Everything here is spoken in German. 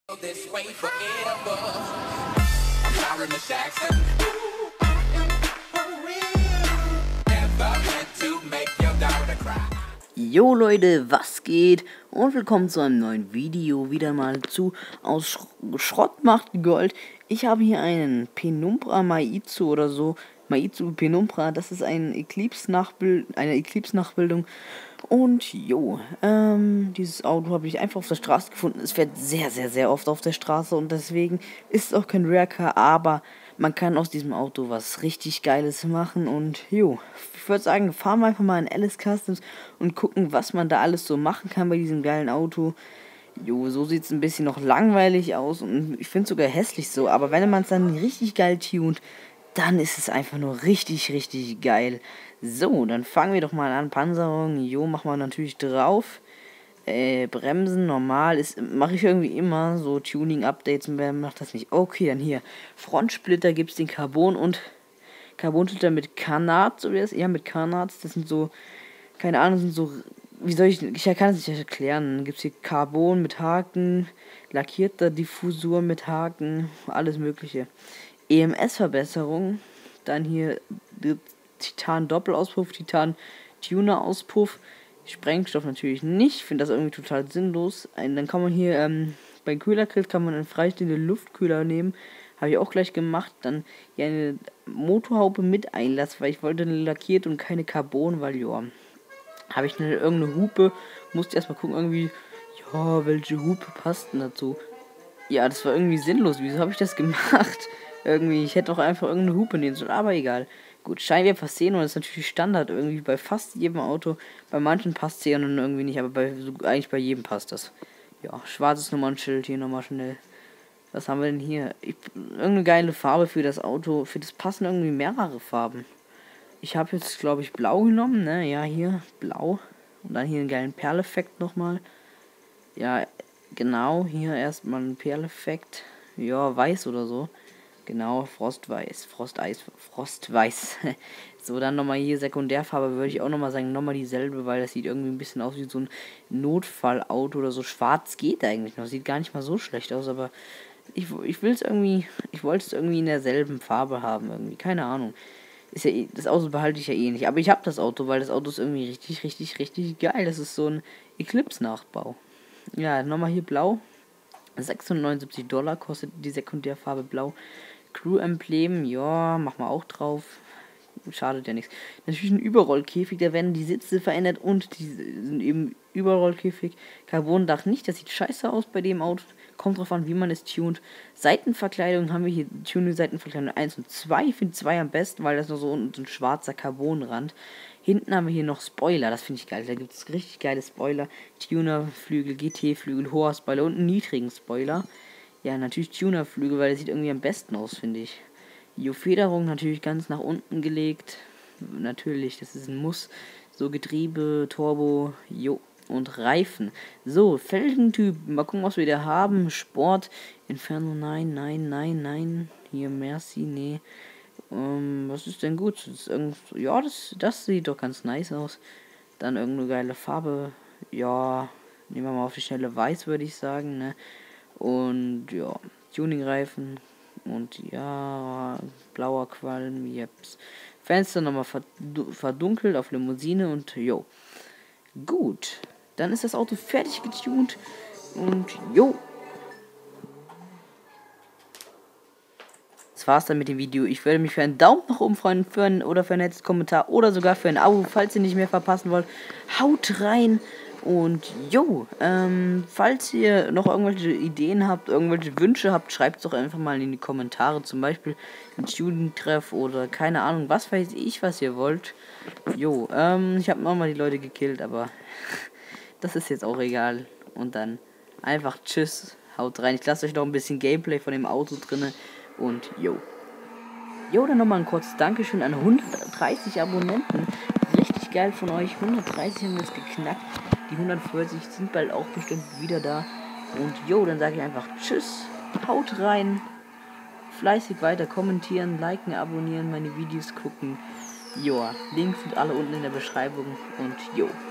This way forever. Lauren Jackson. Never meant to make your daughter cry. Jo Leute, was geht? Und willkommen zu einem neuen Video, wieder mal zu Aus Schrott macht Gold. Ich habe hier einen Penumbra Maizu oder so, Maizu Penumbra, das ist eine Eclipse-Nachbildung. Und jo, dieses Auto habe ich einfach auf der Straße gefunden. Es fährt sehr, sehr, sehr oft auf der Straße und deswegen ist es auch kein Rare Car, aber man kann aus diesem Auto was richtig Geiles machen. Und jo, ich würde sagen, fahren wir einfach mal in Alice Customs und gucken, was man da alles so machen kann bei diesem geilen Auto. Jo, so sieht es ein bisschen noch langweilig aus und ich finde es sogar hässlich so, aber wenn man es dann richtig geil tunt, dann ist es einfach nur richtig, richtig geil. So, dann fangen wir doch mal an. Panzerung, jo, machen wir natürlich drauf. Bremsen, normal, mache ich irgendwie immer, so Tuning-Updates, wer macht das nicht? Okay, dann hier, Frontsplitter gibt es den Carbon und Carbon-Splitter mit Kanats, oder das eher mit Kanats, das sind so, keine Ahnung, sind so, wie soll ich kann es nicht erklären, dann gibt es hier Carbon mit Haken, lackierter Diffusor mit Haken, alles mögliche. EMS-Verbesserung, dann hier Titan-Doppelauspuff, Titan-Tuner-Auspuff, Sprengstoff natürlich nicht, finde das irgendwie total sinnlos. Dann kann man hier beim Kühlergrill kann man einen freistehenden Luftkühler nehmen, habe ich auch gleich gemacht. Dann hier eine Motorhaube mit Einlass, weil ich wollte eine lackiert und keine Carbon, weil ja, habe ich irgendeine Hupe, musste erstmal gucken irgendwie, ja, welche Hupe passt denn dazu. Ja, das war irgendwie sinnlos, wieso habe ich das gemacht? Irgendwie, ich hätte auch einfach irgendeine Hupe nehmen sollen, aber egal. Gut, Scheinwerfer Xenon ist natürlich Standard irgendwie bei fast jedem Auto. Bei manchen passt Xenon irgendwie nicht, aber eigentlich bei jedem passt das. Ja, schwarzes Nummernschild hier nochmal schnell. Was haben wir denn hier? Irgendeine geile Farbe für das Auto. Für das passen irgendwie mehrere Farben. Ich habe jetzt, glaube ich, blau genommen, ne? Ja, hier, blau. Und dann hier einen geilen Perleffekt nochmal. Ja, genau, hier erstmal ein Perleffekt. Ja, weiß oder so. Genau, Frostweiß. So, dann nochmal hier Sekundärfarbe, würde ich auch nochmal sagen, nochmal dieselbe, weil das sieht irgendwie ein bisschen aus wie so ein Notfallauto oder so. Schwarz geht eigentlich noch, sieht gar nicht mal so schlecht aus, aber ich wollte es irgendwie in derselben Farbe haben, irgendwie, keine Ahnung. Ist ja das Auto behalte ich ja eh nicht, aber ich habe das Auto, weil das Auto ist irgendwie richtig, richtig, richtig geil. Das ist so ein Eclipse-Nachbau. Ja, nochmal hier blau. $76 kostet die Sekundärfarbe blau. Crew-Emblem, ja, machen wir auch drauf. Schadet ja nichts. Natürlich ein Überrollkäfig, da werden die Sitze verändert und die sind eben Überrollkäfig. Carbondach nicht, das sieht scheiße aus bei dem Auto. Kommt drauf an, wie man es tunt. Seitenverkleidung haben wir hier, Tuning-Seitenverkleidung 1 und 2. Ich finde 2 am besten, weil das nur so ein schwarzer Carbonrand. Hinten haben wir hier noch Spoiler, das finde ich geil. Da gibt es richtig geile Spoiler. Tuner-Flügel, GT-Flügel, hoher Spoiler und einen niedrigen Spoiler. Ja, natürlich Tuner-Flügel, weil der sieht irgendwie am besten aus, finde ich. Jo, Federung natürlich ganz nach unten gelegt. Natürlich, das ist ein Muss. So, Getriebe, Turbo, jo, und Reifen. So, Felgentyp, mal gucken, was wir da haben. Sport, Inferno, nein. Hier, Merci, nee. Was ist denn gut? Ja, das sieht doch ganz nice aus. Dann irgendeine geile Farbe. Ja, nehmen wir mal auf die Schnelle weiß, würde ich sagen, ne? Und ja, Tuningreifen. Und ja, blauer Qualm, jeps. Fenster nochmal verdunkelt auf Limousine und jo. Gut, dann ist das Auto fertig getunt. Und jo. Das war's dann mit dem Video. Ich würde mich für einen Daumen nach oben freuen, oder für ein nettes Kommentar oder sogar für ein Abo, falls ihr nicht mehr verpassen wollt. Haut rein und jo, falls ihr noch irgendwelche Ideen habt, irgendwelche Wünsche habt, schreibt es doch einfach mal in die Kommentare. Zum Beispiel ein Tuning-Treff oder keine Ahnung, was weiß ich, was ihr wollt. Jo, ich habe nochmal die Leute gekillt, aber das ist jetzt auch egal. Und dann einfach tschüss, haut rein. Ich lasse euch noch ein bisschen Gameplay von dem Auto drinne. Und jo. Jo, dann nochmal ein kurzes Dankeschön an 130 Abonnenten. Richtig geil von euch. 130 haben wir jetzt geknackt. Die 140 sind bald auch bestimmt wieder da. Und jo, dann sage ich einfach tschüss. Haut rein. Fleißig weiter kommentieren, liken, abonnieren, meine Videos gucken. Joa, Links sind alle unten in der Beschreibung. Und jo.